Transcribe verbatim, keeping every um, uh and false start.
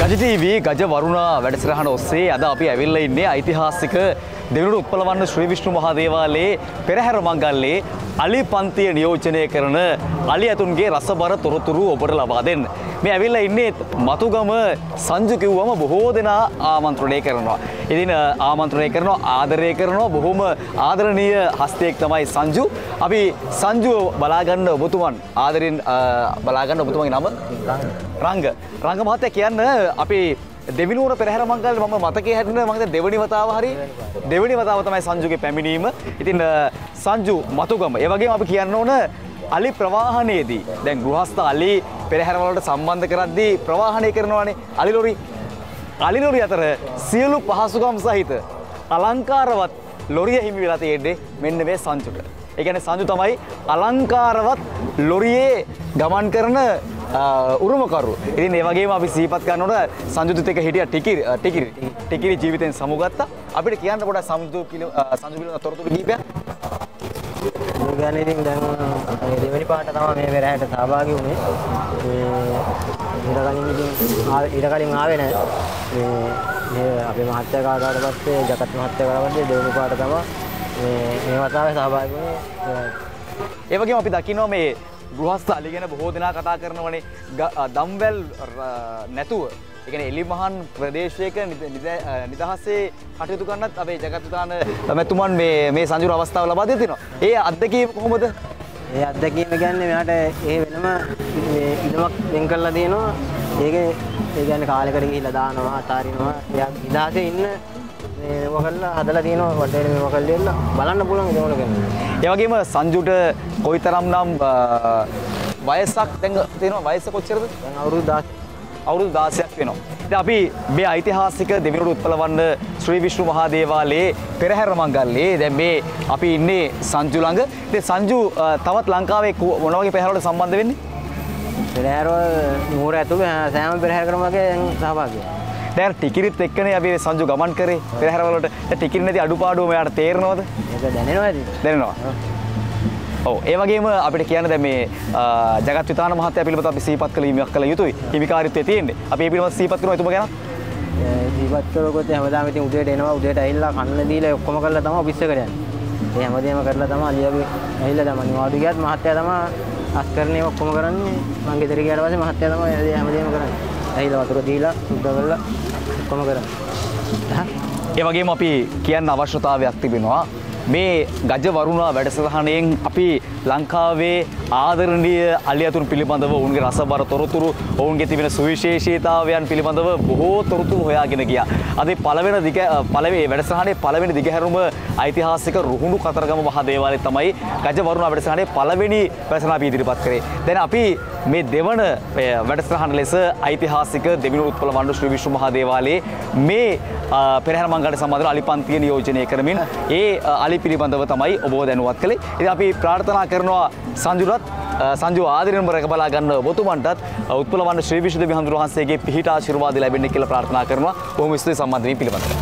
රජ ටීවී ගජ වරුණා වැඩසටහන ඔස්සේ අද අපි ඇවිල්ලා ඉන්නේ ඓතිහාසික දෙවිවරු උත්පලවන්න ශ්‍රී විෂ්ණු මහා දේවාලයේ පෙරහැර මංගල්‍යයේ අලි පන්තිය නියෝජනය කරන අලි ඇතුන්ගේ රසබර තොරතුරු ඔබට ලබා දෙන්න. මේ ඇවිල්ලා ඉන්නේ මතුගම සංජු කිව්වම බොහෝ දෙනා ආමන්ත්‍රණය කරනවා. ඉතින් ආමන්ත්‍රණය කරනවා ආදරය කරනවා බොහොම ආදරණීය හස්තයක් තමයි සංජු. අපි සංජු බලා ගන්න ඔබතුමන් ආදරෙන් බලා ගන්න ඔබතුමන්ගේ නම රංග. රංග මහත්තයා කියන්න අපි දෙවිනුවර පෙරහැර මංගල්‍ය මම මතකයේ හැටියට මම හිතන්නේ දෙවෙනි වතාව හරි දෙවෙනි වතාව තමයි සංජුගේ පැමිණීම. ඉතින් සංජු මතුගම ඒ වගේම අපි කියන්න ඕන අලි ප්‍රවාහනයේදී දැන් ගෘහස්ත අලි පෙරහැර වලට සම්බන්ධ කරද්දී ප්‍රවාහනය කරනවානේ අලි ලොරි. අලි ලොරි අතර සියලු පහසුකම් සහිත අලංකාරවත් ලොරිය හිමි වෙලා තියෙන්නේ මෙන්න මේ සංජුට. ඒ කියන්නේ සංජු තමයි අලංකාරවත් ලොරියේ ගමන් කරන උරුමකරු. ඉතින් ඒ වගේම අපි සිහිපත් කරනකොට සංජුත් එක්ක හිටිය ටිකිරි ටිකිරි ටිකිරි ජීවිතෙන් සමුගත්තා. අපිට කියන්න පොඩ්ඩක් සංජු සංජු පිළිබඳ තොරතුරු කීපයක්. මේ කියන්නේ ඉතින් දැන් මේ දෙවෙනි පාට තමයි මේ පෙරහැරට සහභාගී වුණේ. මේ ඊට කලින් ඉතින් ඊට කලින් ආවේ නැහැ. මේ මේ අපේ මහත්තයා කාටාට පස්සේ ජගත් මහත්තයා කරවන්නේ දෙවෙනි පාට තමයි මේ මේ වතාවේ සහභාගී වුණේ. ඒ වගේම අපි දකිනවා මේ ගෘහස්ත අලි ගැන බොහෝ දෙනා කතා කරනවනේ දම්වැල් නැතුව ඒ කියන්නේ එලිමහන් ප්‍රදේශයක නිදහසේ කටයුතු කරනත් අපේ ජගත්තුතාන මැතිතුමන් මේ මේ සංජුර අවස්ථාව ලබා දෙලා තිනවා. ඒ අත්දැකීම කොහොමද? ඒ අත්දැකීම කියන්නේ මෙයාට ඒ වෙනම මේ ඉදමක් වෙන් කරලා තියෙනවා. ඒකේ ඒ කියන්නේ කාලයකට ගිහිල්ලා දානවා, අතාරිනවා. එයා නිදහසේ ඉන්න මේ මොකල්ලා හදලා තියෙනවා වටේට මේ මොකල්ලා බලන්න පුළුවන් ඒක මොන කියන්නේ. ඒ වගේම සංජුට කොයිතරම්නම් වයසක් දැන් තියෙනවා වයස කොච්චරද? දැන් අවුරුදු දහසක්. අවුරුදු දහසක් වෙනවා. ඉතින් අපි මේ ඓතිහාසික දෙවිවරු උත්පලවන්න ශ්‍රී විෂ්ණු මහා දේවාලයේ පෙරහැර මංගල්‍යයේ දැන් මේ අපි ඉන්නේ සංජු ළඟ. ඉතින් සංජු තවත් ලංකාවේ මොන වගේ පෙරහැරවලට සම්බන්ධ වෙන්නේ? පෙරහැරවල නුවර ඇතුළේ සෑම පෙරහැරකම වගේ සහභාගී වෙනවා. දැන් ටිකිරිත් එක්කනේ අපි සංජු ගමන් කරේ පෙරහැර වලට. දැන් ටිකිරි නැති අඩුපාඩුව මෙයාට තේරෙනවද? ඒක දැනෙනවා ඇති. දැනෙනවා. ඔව් ඒ වගේම අපිට කියන්න දැන් මේ ජගත් විතාන මහත්තයා පිළිබඳව අපි සිහිපත් කළ හිමියක් කළ යුතුයි. හිමිකාරීත්වයේ තියෙන්නේ. අපි ඒ පිළිබඳව සිහිපත් කරනවා එතුමා ගැන. සිහිපත් කරනකොට හැමදාම ඉතින් උදේට එනවා උදේට ඇවිල්ලා කන්න දීලා ඔක්කොම කරලා තමයි ඔෆිස් එකට යන්නේ. ඒ හැමදේම කරලා තමයි අලියාගේ ඇවිල්ලා තමයි නිවාඩු ගියත් මහත්තයා තමයි අස්කරණේ ඔක්කොම කරන්නේ. මං ගෙදර ගියාට පස්සේ මහත්තයා තමයි හැමදේම කරන්නේ. ඇවිල්ලා වතුර දීලා සුද්ධ කරලා ඔක්කොම කරන්නේ. ඒ වගේම අපි කියන්න අවශ්‍යතාවයක් තිබෙනවා. මේ ගජ වරුණා වැඩසටහනෙන් අපි ලංකාවේ ආදරණීය අලි ඇතුන් පිළිබඳව ඔවුන්ගේ රසබර තොරතුරු ඔවුන්ගේ තිබෙන සුවිශේෂීතාවයන් පිළිබඳව බොහෝ තොරතුරු හොයාගෙන ගියා. අද පළවෙනි දිග පළවෙනි වැඩසටහනේ පළවෙනි දිගහැරුම ඓතිහාසික රුහුණු කතරගම මහා දේවාලයේ තමයි ගජ වරුණා වැඩසටහනේ පළවෙනි වැඩසටහන අපි ඉදිරිපත් කරේ. දැන් අපි මේ දෙවන වැඩසටහන ලෙස ඓතිහාසික දෙවිවරු උත්පලවන්න ශ්‍රී විෂ්ණු මහා දේවාලයේ මේ පෙරහැර මංගල්‍ය සම්බන්ධව අලි පන්තිය නියෝජනය කරමින් ඒ අලි පිළිබඳව තමයි ඔබව දැනුවත් කළේ. ඉතින් අපි ප්‍රාර්ථනා කරනවා සංජුරත් සංජු ආදරෙන්ම රැක බලා ගන්න ඔබතුමන්ටත් උත්පලවන්න ශ්‍රී විෂ්ණු දෙවි හඳුරු වහන්සේගේ පිහිට ආශිර්වාද ලැබෙන්න කියලා ප්‍රාර්ථනා කරනවා. බොහොම ස්තුතියි සම්බන්ධ වීම පිළිබඳව.